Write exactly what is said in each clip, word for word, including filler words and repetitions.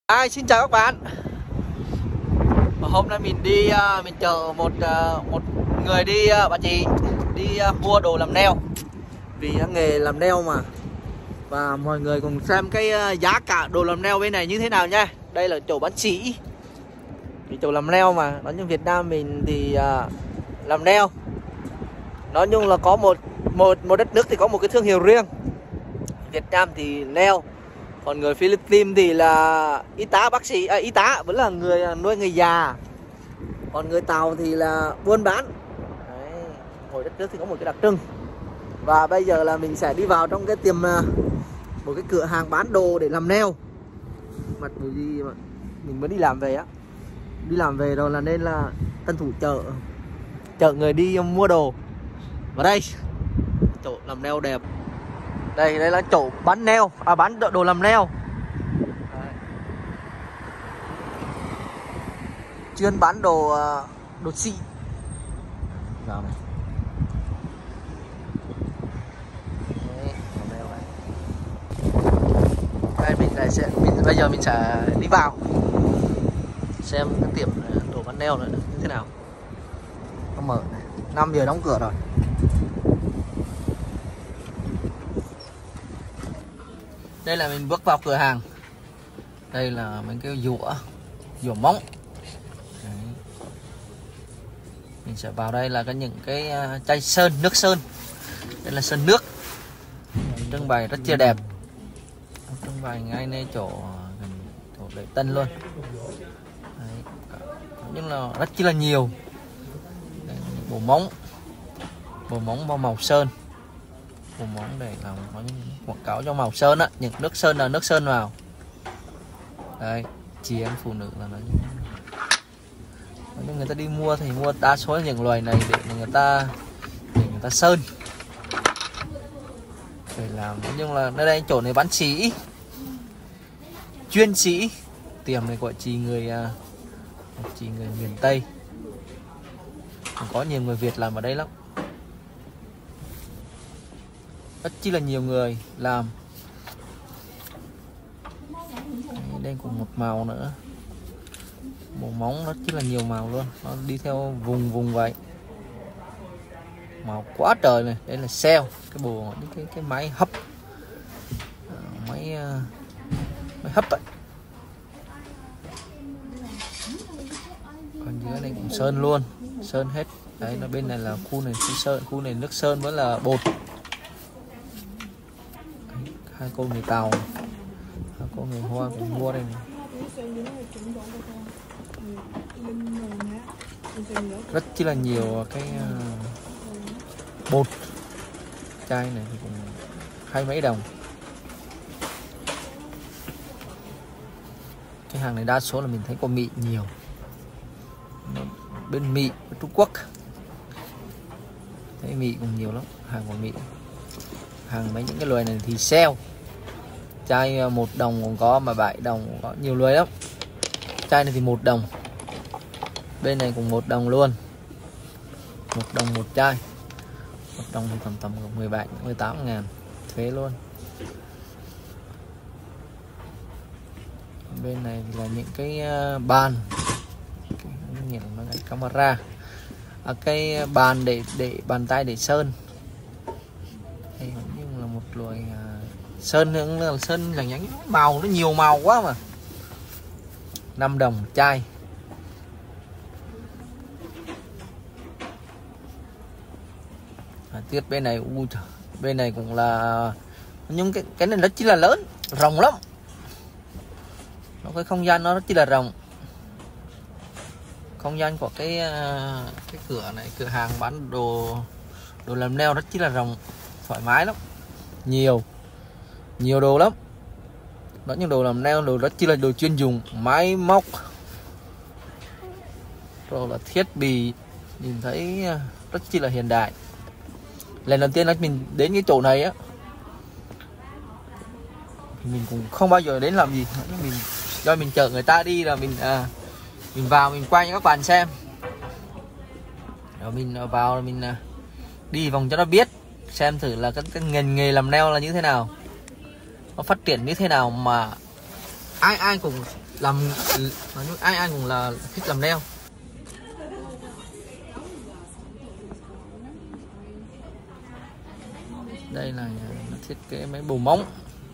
Hi, xin chào các bạn. Hôm nay mình đi mình chở một một người đi, bà chị đi mua đồ làm nail vì nghề làm nail mà. Và mọi người cùng xem cái giá cả đồ làm nail bên này như thế nào nha. Đây là chỗ bán chỉ, vì chỗ làm nail mà nói như Việt Nam mình thì làm nail nói chung là có một một một đất nước thì có một cái thương hiệu riêng. Việt Nam thì nail, còn người Philippines thì là y tá bác sĩ, à, y tá vẫn là người nuôi người già, còn người Tàu thì là buôn bán. Đấy, mỗi đất nước thì có một cái đặc trưng. Và bây giờ là mình sẽ đi vào trong cái tiệm, một cái cửa hàng bán đồ để làm nail. Mặt mùi gì mà mình mới đi làm về á, đi làm về rồi là nên là tân thủ chợ chợ người đi mua đồ. Và đây chỗ làm nail đẹp. Đây đây là chỗ bán nail, à bán đồ làm nail. Đấy. Chuyên bán đồ đồ xịn. Nào này. Đấy, nail này. Đây mình lại sẽ mình, bây giờ mình sẽ đi vào xem cái tiệm đồ bán nail này như thế nào. Nó mở này. năm giờ đóng cửa rồi. Đây là mình bước vào cửa hàng. Đây là mấy cái dũa, dũa móng. Đấy. Mình sẽ vào đây là có những cái chai sơn, nước sơn. Đây là sơn nước. Trưng bày rất chia đẹp. Trưng bày ngay nơi chỗ gần chỗ Lễ Tân luôn. Đấy. Nhưng là rất chi là nhiều. Đây, bộ móng, bộ móng bao màu sơn. Bộ móng để làm có những quảng cáo cho màu sơn á, những nước sơn là nước sơn vào. Đây, chị em phụ nữ là nó nhưng người ta đi mua thì mua đa số những loài này để người ta để người ta sơn để làm. Nhưng là nơi đây chỗ này bán chỉ, chuyên chỉ, tiệm này của chị người chị người miền Tây, có nhiều người Việt làm ở đây lắm, rất chi là nhiều người làm. Đây cũng một màu nữa, bộ móng rất chi là nhiều màu luôn, nó đi theo vùng vùng vậy, màu quá trời này. Đây là sale, cái bộ cái cái máy hấp, máy máy hấp ấy. Còn dưới này cũng sơn luôn, sơn hết. Đấy, nó bên này là khu này sơn, khu này nước sơn vẫn là bột. Hai cô người Tàu, hai cô người Hoa cũng mua đây này. Rất chi là nhiều cái uh, bột. Chai này thì cũng hai mấy đồng. Cái hàng này đa số là mình thấy có mị nhiều, bên Mỹ, Trung Quốc thấy mị cũng nhiều lắm, hàng của Mỹ. Hàng mấy những cái loài này thì sale, chai một đồng cũng có, mà bảy đồng cũng có, nhiều loài lắm. Chai này thì một đồng, bên này cũng một đồng luôn, một đồng một chai. Một đồng thì tầm tầm mười bảy mười tám ngàn thuế luôn. Bên này thì là những cái bàn, cái camera, à, cái bàn để để bàn tay để sơn. Đây cũng là một loại uh, sơn nữa, là sơn là những màu, nó nhiều màu quá mà. năm đồng một chai. À, tiếp bên này, ui trời, bên này cũng là nhưng cái cái này rất chỉ là lớn, rộng lắm. Nó cái không gian nó rất chỉ là rộng. Không gian của cái cái cửa này, cửa hàng bán đồ đồ làm nail rất chỉ là rộng, thoải mái lắm, nhiều nhiều đồ lắm. Đó, những đồ làm nail, đồ rất chỉ là đồ chuyên dùng, máy móc rồi là thiết bị, nhìn thấy rất chỉ là hiện đại. Lần đầu tiên là mình đến cái chỗ này á, mình cũng không bao giờ đến làm gì, mình do mình chở người ta đi là mình à, mình vào mình quay cho các bạn xem, rồi mình vào mình đi vòng cho nó biết, xem thử là cái, cái ngành nghề làm nail là như thế nào, nó phát triển như thế nào, mà ai ai cũng làm ai ai cũng là thích làm nail. Đây là nó thiết kế mấy bồ móng.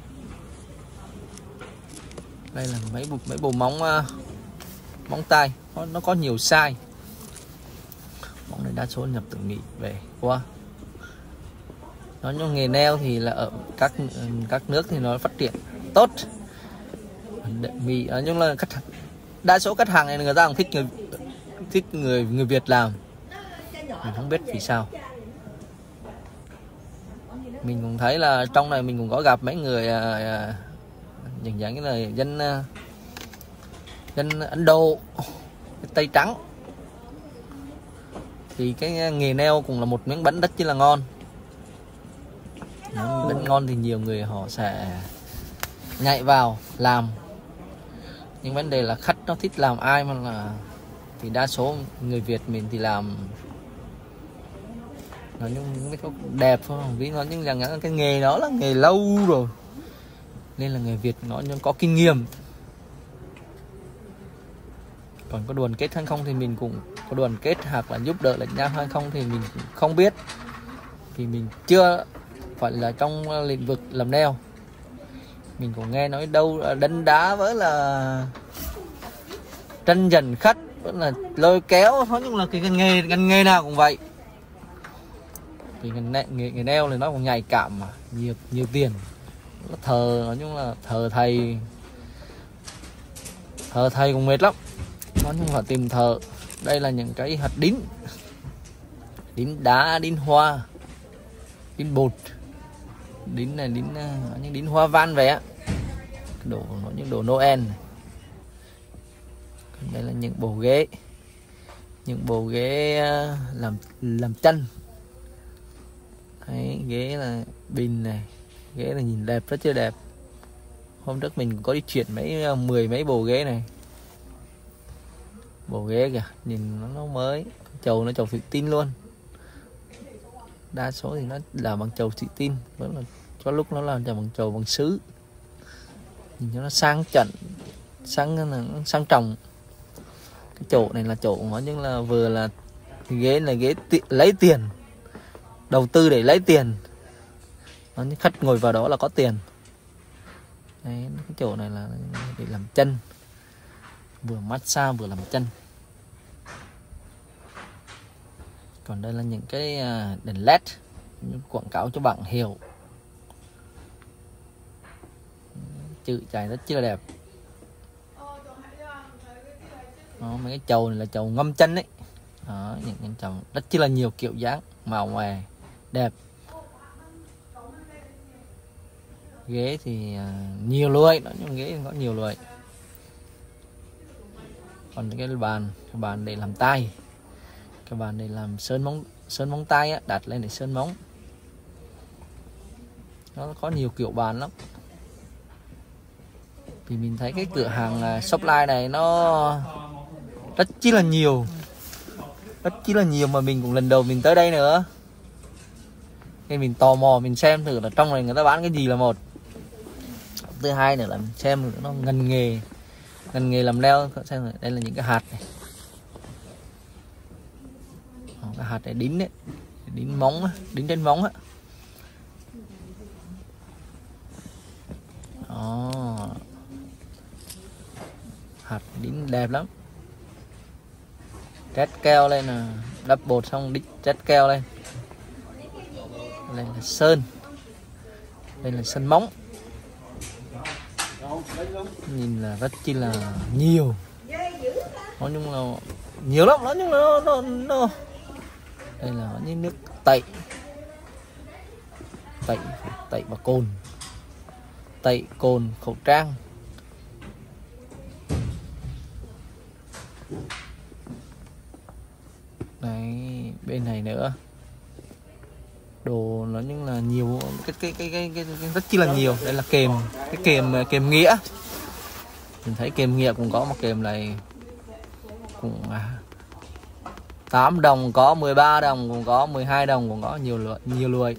Đây là mấy bộ mấy bồ móng uh, móng tay, nó, nó có nhiều size. Móng này đa số nhập từ Mỹ về qua. Nói chung nghề nail thì là ở các các nước thì nó phát triển tốt. Mỹ nói chung là khách đa số khách hàng này người ta cũng thích người thích người người Việt làm. Mình không biết vì sao. Mình cũng thấy là trong này mình cũng có gặp mấy người uh, những dạng như là dân uh, dân Ấn Độ, Tây Trắng. Thì cái nghề nail cũng là một miếng bánh rất chi là ngon. Nếu bánh ngon thì nhiều người họ sẽ nhảy vào làm. Nhưng vấn đề là khách nó thích làm ai mà là thì đa số người Việt mình thì làm nó nhưng mới có đẹp không, vì nó nhưng rằng cái nghề đó là nghề lâu rồi nên là người Việt nó nhưng có kinh nghiệm. Còn có đoàn kết hay không thì mình cũng có đoàn kết hoặc là giúp đỡ lẫn nhau hay không thì mình cũng không biết, vì mình chưa phải là trong lĩnh vực làm nail. Mình cũng nghe nói đâu đánh đá với là tranh giành khách vẫn là lôi kéo, nói chung là cái ngành nghề ngành nghề nào cũng vậy. Thì nghề nghề, nghề nail thì nó cũng nhạy cảm mà nhiều nhiều tiền. Nó thờ nói chung là thờ thầy thờ thầy cũng mệt lắm. Nói chung là tìm thợ. Đây là những cái hạt đính, đính đá, đính hoa, đính bột, đính này đính những đính hoa văn vậy á, đồ nó những đồ Noel. Đây là những bộ ghế, những bộ ghế làm làm chân. Đấy, ghế là bình này, ghế là nhìn đẹp rất chưa đẹp. Hôm trước mình có đi chuyển mấy mười mấy bộ ghế này, bộ ghế kìa, nhìn nó, nó mới, chầu nó chầu thủy tinh luôn. Đa số thì nó là bằng chầu thủy tinh, vẫn là có lúc nó làm bằng chầu bằng sứ, nhìn cho nó sang chảnh, sang nó sang trọng. Cái chỗ này là chỗ nó nhưng là vừa là ghế là ghế lấy tiền, đầu tư để lấy tiền. Nó khách ngồi vào đó là có tiền. Đấy, cái chỗ này là để làm chân, vừa massage vừa làm chân. Còn đây là những cái đèn led quảng cáo cho bạn hiệu, chữ chài rất chi là đẹp. Đó, mấy cái chầu này là chầu ngâm chân đấy. Đó, những cái chầu rất chi là nhiều kiểu dáng, màu mè đẹp. Ghế thì nhiều loại, đó nhưng ghế có nhiều loại. Còn cái bàn, cái bàn để làm tay, cái bàn để làm sơn móng, sơn móng tay á, đặt lên để sơn móng. Nó có nhiều kiểu bàn lắm. Vì mình thấy cái cửa hàng Shopline này nó rất chi là nhiều, rất chi là nhiều mà mình cũng lần đầu mình tới đây nữa. Nên mình tò mò mình xem thử là trong này người ta bán cái gì là một. Thứ hai nữa là mình xem thử nó ngành nghề, ngành nghề làm nail. Xem rồi, đây là những cái hạt này. Cái hạt này đính đấy, đính móng, đính trên móng á. Đó. Hạt đính đẹp lắm. Trét keo lên là đắp bột xong đít trét keo lên. Đây là sơn, đây là sơn móng. Nhìn là rất chi là nhiều, nói chung là nhiều lắm, nói chung là nó, nó, nó. Đây là những nước tẩy, tẩy tẩy và cồn, tẩy cồn khẩu trang. Đấy, bên này nữa đồ nó nhưng là nhiều, cái cái cái cái, cái, cái rất chi là nhiều. Đây là kềm, cái kềm kềm nghĩa. Mình thấy kềm nghĩa cũng có một kềm này cũng tám đồng có, mười ba đồng cũng có, mười hai đồng cũng có, nhiều loại, nhiều loại.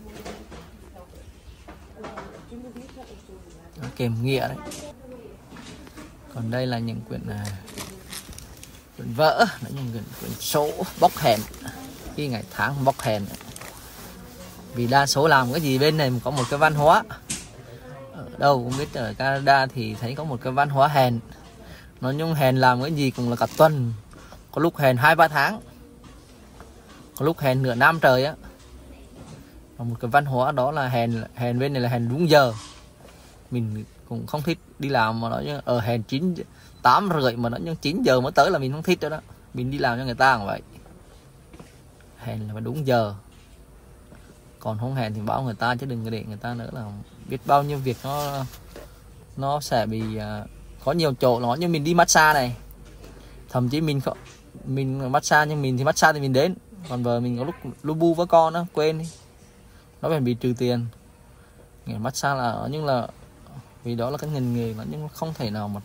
Kềm nghĩa đấy. Còn đây là những quyển à, quyển vỡ, là những quyển, quyển số bóc hẹn, cái ngày tháng bóc hẹn. Vì đa số làm cái gì bên này có một cái văn hóa, ở đâu cũng biết ở Canada thì thấy có một cái văn hóa hẹn. Nó nhung hẹn làm cái gì cũng là cả tuần, có lúc hẹn hai ba tháng, có lúc hẹn nửa năm trời á. Và một cái văn hóa đó là hẹn hẹn bên này là hẹn đúng giờ. Mình cũng không thích đi làm mà nó ở hẹn chín tám rưỡi mà nó nhưng chín giờ mới tới là mình không thích đó đó. Mình đi làm cho người ta cũng vậy, hẹn là phải đúng giờ. Còn không hẹn thì báo người ta chứ đừng để người ta nữa, là biết bao nhiêu việc nó nó sẽ bị uh, có nhiều chỗ nó như mình đi massage này, thậm chí mình không mình massage nhưng mình thì massage thì mình đến, còn vợ mình có lúc lu bu với con nó quên đi, nó phải bị trừ tiền. Nghề massage là nhưng là vì đó là cái ngành nghề mà nhưng không thể nào mà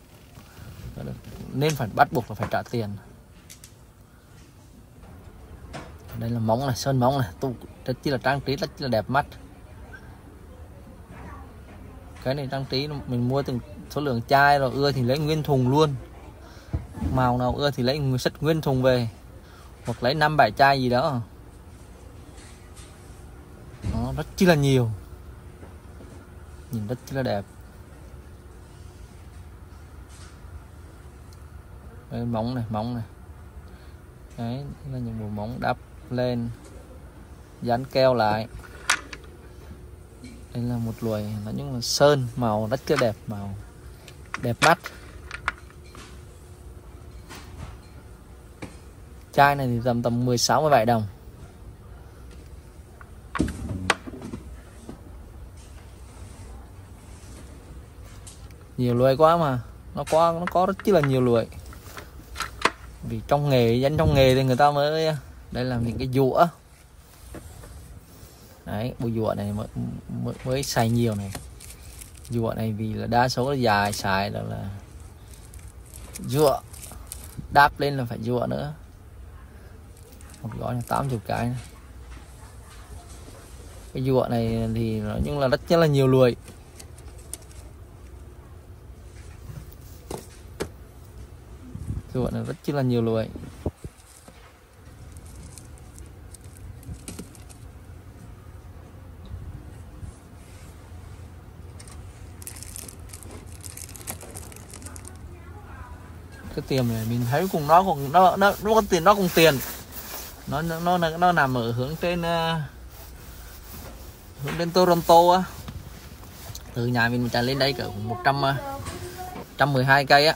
nên phải bắt buộc là phải trả tiền. Đây là móng này, sơn móng này, tu rất chi là trang trí, rất chi là đẹp mắt. Cái này trang trí mình mua từng số lượng chai rồi, ưa thì lấy nguyên thùng luôn, màu nào ưa thì lấy sắt nguyên thùng về, hoặc lấy năm bảy chai gì đó. Nó rất chi là nhiều, nhìn rất chi là đẹp. Đây, móng này, móng này, đấy là những bộ móng đắp lên dán keo lại. Đây là một loại nó những là sơn màu rất là đẹp, màu đẹp mắt. Chai này thì tầm tầm mười sáu mười bảy đồng. Nhiều loại quá mà nó có nó có rất là nhiều loại. Vì trong nghề, dân trong nghề thì người ta mới, đây là những cái dũa. Đấy, bộ dũa này mới, mới, mới xài nhiều này. Dũa này vì là đa số là dài xài đó là dũa, đáp lên là phải dũa nữa. Một gói là tám mươi cái này. Cái dũa này thì nói chung là rất là nhiều loại. Dũa này rất là nhiều loại. Cái tiệm này mình thấy cùng nó cùng nó nó nó có tiền, nó cùng tiền. Nó nó nó nó nằm ở hướng trên uh, hướng trên Toronto á. Từ nhà mình chạy lên đây cỡ một trăm một trăm mười hai cây á.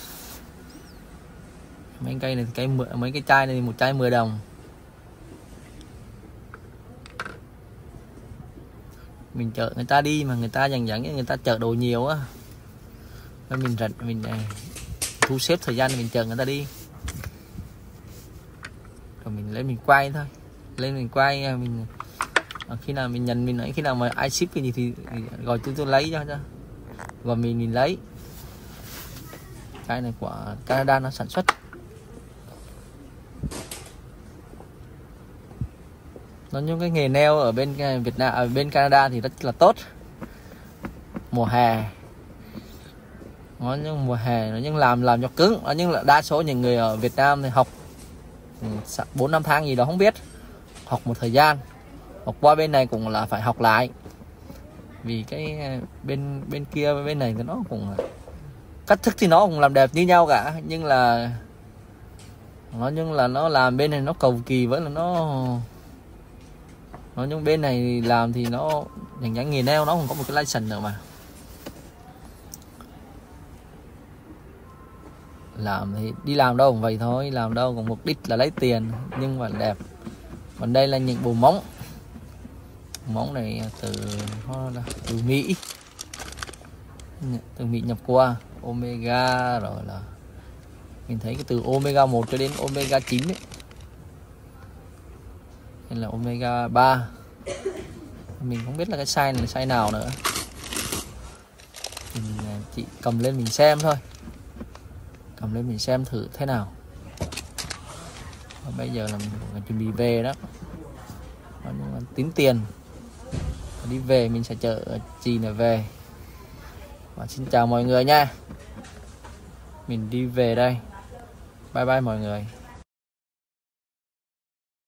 Mấy cây này cây mấy cái chai này một chai mười đồng. Mình chở người ta đi mà người ta dần dần người ta chở đồ nhiều á. Nên mình rảnh mình thu xếp thời gian mình chờ người ta đi, rồi mình lấy mình quay thôi, lên mình quay mình khi nào mình nhận mình nói khi nào mà ai ship cái gì thì gọi tôi tôi lấy cho cho rồi mình mình lấy. Cái này của Canada nó sản xuất, nó những cái nghề nail ở bên Việt Nam, ở bên Canada thì rất là tốt. Mùa hè nó nhưng mùa hè nó nhưng làm làm cho cứng, nó nhưng là đa số những người ở Việt Nam thì học bốn năm tháng gì đó không biết, học một thời gian, học qua bên này cũng là phải học lại. Vì cái bên bên kia bên này thì nó cũng cách thức thì nó cũng làm đẹp như nhau cả, nhưng là nó nhưng là nó làm bên này nó cầu kỳ với là nó nó nhưng bên này làm thì nó những nhãn nghề nail nó cũng có một cái license nữa mà. Làm thì đi làm đâu cũng vậy thôi, làm đâu cũng mục đích là lấy tiền nhưng mà đẹp. Còn đây là những bộ móng, móng này từ từ Mỹ, từ Mỹ nhập qua, Omega rồi là mình thấy cái từ Omega một cho đến Omega chín ấy. Đây là Omega ba, mình không biết là cái size này là size nào nữa, mình chỉ cầm lên mình xem thôi, cầm lên mình xem thử thế nào. Và bây giờ là mình chuẩn bị về đó, tính tiền đi về, mình sẽ chở chị này về. Và xin chào mọi người nha. mình đi về đây. Bye bye mọi người.